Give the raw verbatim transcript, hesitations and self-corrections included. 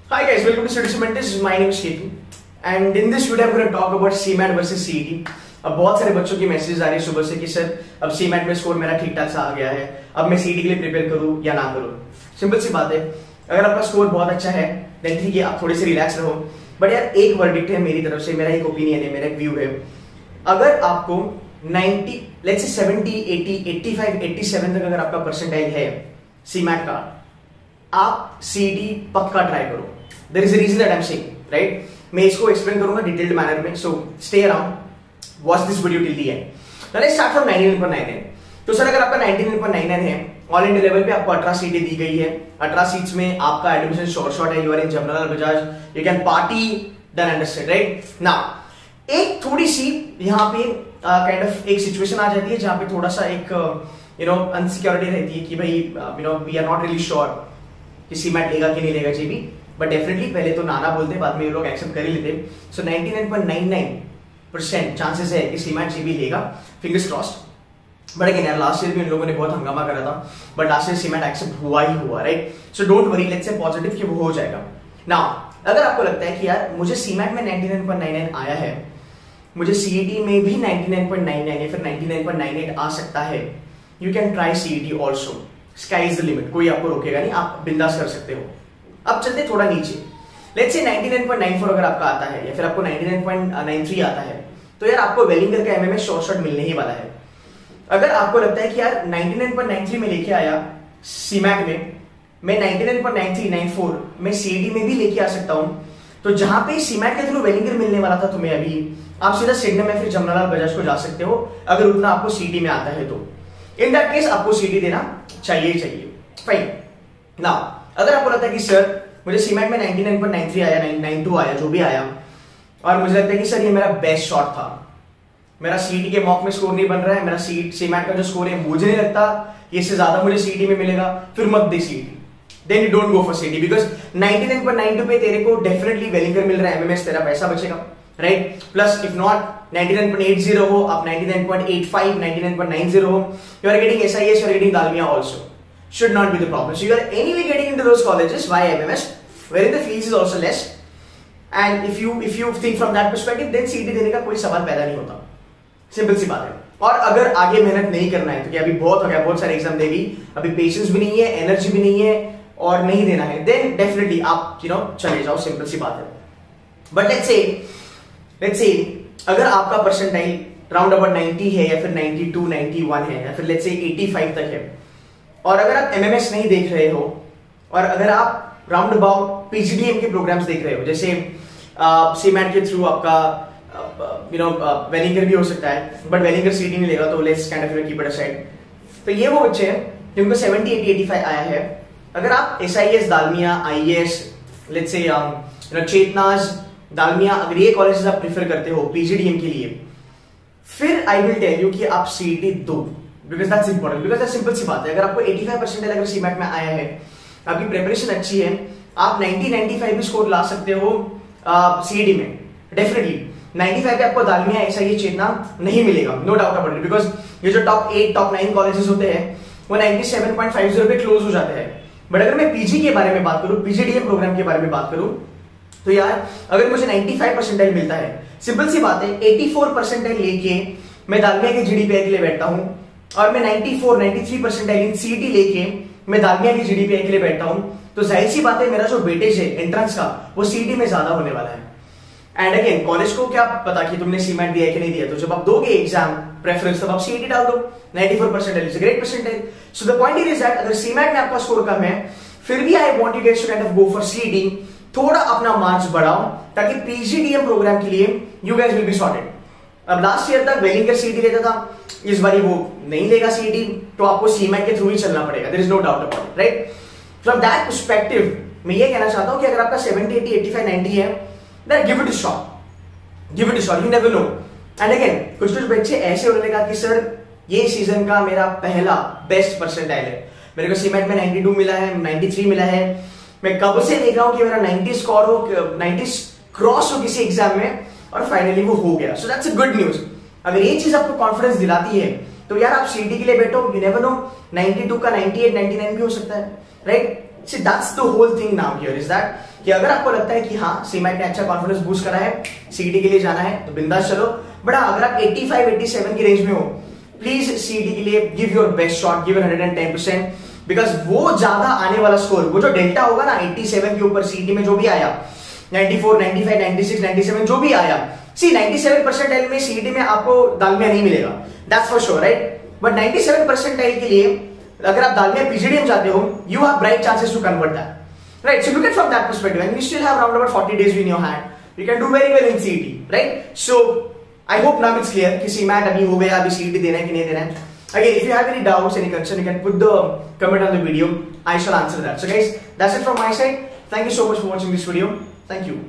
Hi guys, welcome to Study Cementis. My name is Ketu, and in this video I'm going to talk about C MAT versus C E T. अब बहुत सारे बच्चों की message आ रही है सुबह से कि सर अब C MAT में स्कोर मेरा ठीक ठाक सा आ गया है, अब मैं C E T के लिए प्रिपेयर करूं या ना करूं। सिंपल सी बात है, अगर आपका स्कोर बहुत अच्छा है देन ठीक है, आप थोड़े से रिलैक्स रहो। बट यार एक वर्डिक्ट है मेरी तरफ से, मेरा एक ओपिनियन है, मेरा एक व्यू है। अगर आपको ninety let's say seventy, eighty, eighty five, eighty seven तक अगर आपका परसेंटाइल है C MAT का, आप C E T पक्का ट्राई करो। There is a reason that I am saying, right? मैं इसको एक्सप्लेन करूंगा डिटेल्ड मैनर में, so stay around, watch this video till the end. Let's start from ninety nine point nine nine. तो sir अगर आपका ninety nine point nine nine है, all India level पे आपको अठारह सीटें दी गई है, अठारह सीट्स में आपका एडमिशन शॉर्ट शॉर्ट है, you are in Jamnalal Bajaj, you can party, then understand, right? Now एक थोड़ी सी यहाँ पे kind uh, of kind of एक सिचुएशन आ जाती है जहां पे थोड़ा सा एक यू नो अनसिक्योरिटी रहती है कि भाई you know we are not really sure कि C MAT लेगा कि नहीं लेगा जी भी, बट डेफिनेटली पहले तो नाना बोलते, बाद में ये लोग एक्सेप्ट कर ही लेते। So ninety nine point nine nine percent chances है कि C MAT जी भी लेगा, फिंगर्स क्रॉस्ड। बट अगेन यार लास्ट ईयर भी इन लोगों ने बहुत हंगामा करा था, but last year C MAT accept हुआ ही हुआ, right? So don't worry, let's say positive कि वो हो जाएगा। नाउ अगर आपको लगता है कि यार मुझे C MAT में ninety nine point nine nine आया है, मुझे C E T में भी ninety nine point nine nine या फिर ninety nine point nine eight आ सकता है, you can try C E T also. Sky is the limit, कोई आपको रोकेगा नहीं, आप बिंदास कर सकते हो। अब चलते थोड़ा नीचे, let's say ninety nine point nine four अगर आपका आता है या फिर आपको ninety nine point nine three आता है, तो यार आपको वेलिंगर का एमएमएस शॉर्ट शॉर्ट मिलने ही वाला है। अगर आपको लगता है कि यार ninety nine point nine three में लेके आया C MAT में, मैं ninety nine point nine three, nine four मैं C E T में भी लेके आ सकता हूं, तो जहां पे C MAT के थ्रू वेलिंगर मिलने वाला था तुम्हें, अभी आप सीधा सिडनम या फिर जमनालाल बजाज को जा सकते हो अगर उतना आपको C E T में आता है तो। इन दैट केस आपको C E T देना चाहिए चाहिए फाइन। नाउ अगर आपको लगता है कि सर मुझे C MAT में ninety nine point nine three आया, नाइंटी टू आया, जो भी आया, और मुझे लगता है कि सर ये मेरा बेस्ट शॉट था, मेरा C E T के मॉक में स्कोर नहीं बन रहा है, मेरा C MAT का जो स्कोर है मुझे नहीं लगता कि इससे ज्यादा मुझे C E T में मिलेगा, फिर मत दे C E T, then you don't go for C E T, because ninety nine point nine two पे तेरे को डेफिनेटली वेलिंगर मिल रहा है, एमएमएस तेरा पैसा बचेगा, राइट? Plus if not ninety nine point eight zero हो, आप ninety nine point eight five, ninety nine point nine zero हो, you are getting S I S, you are getting Dalmia also, should not be the problem. So you are anyway getting into those colleges via M M S, wherein the fees is also less, and if you if you think from that perspective, then C E T देने का कोई सवाल पैदा नहीं होता। Simple सी बात है। और अगर आगे मेहनत नहीं करना है तो क्या अभी बहुत हो गया, बहुत सारे एग्जाम देगी, अभी पेशेंस भी नहीं है, एनर्जी भी नहीं है और नहीं देना है, देन डेफिनेटली आप यू नो चले जाओ, सिंपल सी बात है। But let's say let's say अगर आपका परसेंटाइल राउंड अबाउट नाइंटी है या फिर नाइंटी टू, नाइंटी वन है या फिर लेट्स से एटी फाइव तक है, और अगर आप एमएमएस नहीं देख रहे हो और अगर आप राउंड अबाउट पीजीडीएम के प्रोग्राम्स देख रहे हो, जैसे C MAT के थ्रू आपका यू नो वेलिंगर भी हो सकता है, but Welingkar C E T नहीं लेगा, तो let's kind of keep it aside. तो ये वो बच्चे हैं जिनको सेवेंटी, एटी, एटी फाइव आया है। अगर आप S I S, Dalmia, I A S, let's say you know Chetana's, Dalmia, अगर ये कॉलेजेस आप प्रेफर करते हो पीजीडीएम के लिए, फिर आई विल टेल यू कि आप C E T दो, because that's important, because that's simple सी बात है। अगर आपको एटी फाइव परसेंट अगर C MAT में आया है, आपकी प्रिपरेशन अच्छी है, आप नाइंटी, नाइंटी फाइव भी स्कोर ला सकते हो C E T में, डेफिनेटली नाइंटी फाइव पे आपको Dalmia, S I S, Chetana नहीं मिलेगा, no doubt about it, because ये जो top eight, top nine colleges होते हैं वो ninety seven point five zero पे क्लोज हो जाते हैं। बट अगर मैं पीजी के बारे में बात करूं, पीजीडीएम प्रोग्राम के बारे में बात करूं, तो यार अगर मुझे नाइंटी फाइव परसेंटाइल मिलता है, सिंपल सी बात है, एटी फोर परसेंटाइल लेके मैं दालमिया के जीडीपीआई के लिए बैठता हूं, और मैं ninety four, ninety three percentile in C E T लेके मैं दालमिया के जीडीपीआई के लिए बैठता हूं, तो जाहिर सी बात है मेरा जो वेटेज है एंट्रेंस का वो C E T में ज्यादा होने वाला है। एंड अगेन कॉलेज को क्या पता कि तुमने C MAT दिया है कि नहीं दिया, तो जब आप दोगे एग्जाम प्रेफरेंस तब आप C E T डाल दो, ninety four percentile is a great percentile. So the point is that अगर C MAT में आपका स्कोर कम है, फिर भी I want you guys to kind of go for C E T, थोड़ा अपना मार्क्स बढ़ाओ ताकि पीजीडीएम प्रोग्राम के लिए you guys will be sorted. अब लास्ट ईयर तक वेलिंगर C E T लेता था, इस बार वो नहीं लेगा C E T, तो आपको C MAT के थ्रू ही चलना पड़ेगा, there is no doubt about it, right? From that perspective मैं ये कहना चाहता हूं कि अगर आपका seventy, eighty, eighty five, ninety है, then give it a shot, give it a shot, you never know. And again कुछ कुछ बच्चे ऐसे उन्होंने कहा कि सर ये सीजन का मेरा पहला बेस्ट परसेंटाइल है, मेरे को C MAT में नाइंटी टू मिला है, नाइंटी थ्री मिला है, मैं कब से देख रहा हूं कि मेरा नाइंटी स्कोर हो, नाइंटी क्रॉस हो किसी एग्जाम में, और फाइनली वो हो गया। So that's a good news. अगर ये चीज आपको कॉन्फिडेंस दिलाती है तो यार आप C E T के लिए बैठो, you never know, ninety two का नाइंटी एट, नाइंटी नाइन भी हो सकता है, right? See, that's the whole thing now here is that कि अगर आपको लगता है कि हाँ सीमैट ने अच्छा कॉन्फिडेंस बूस्ट करा है, सीईटी के लिए जाना है तो बिंदास चलो। बट अगर आप पचासी सत्तासी की रेंज में हो, प्लीज सीईटी के लिए give your best shot, give hundred ten percent, because वो ज्यादा आने वाला स्कोर, वो जो डेल्टा होगा ना सत्तासी के ऊपर सीईटी में जो भी आया, चौरानवे, पचानवे, छियानवे, सत्तानवे जो भी आया, सी सत्तानवे परसेंटाइल में सीईटी में आपको दालमिया नहीं मिलेगा, that's for sure, right. But सत्तानवे परसेंटाइल के लिए अगर आप दालमिया पीजीडीएम जाते हो, you have bright chances to convert that, right? So look at from that perspective, and you still have around about forty days in your hand. You can do very well in C E T, right? So I hope now it's clear कि C MAT अभी हो गया, अभी C E T देना है कि नहीं देना है. Again, if you have any doubts, any concern, you can put the comment on the video. I shall answer that. So guys, that's it from my side. Thank you so much for watching this video. Thank you.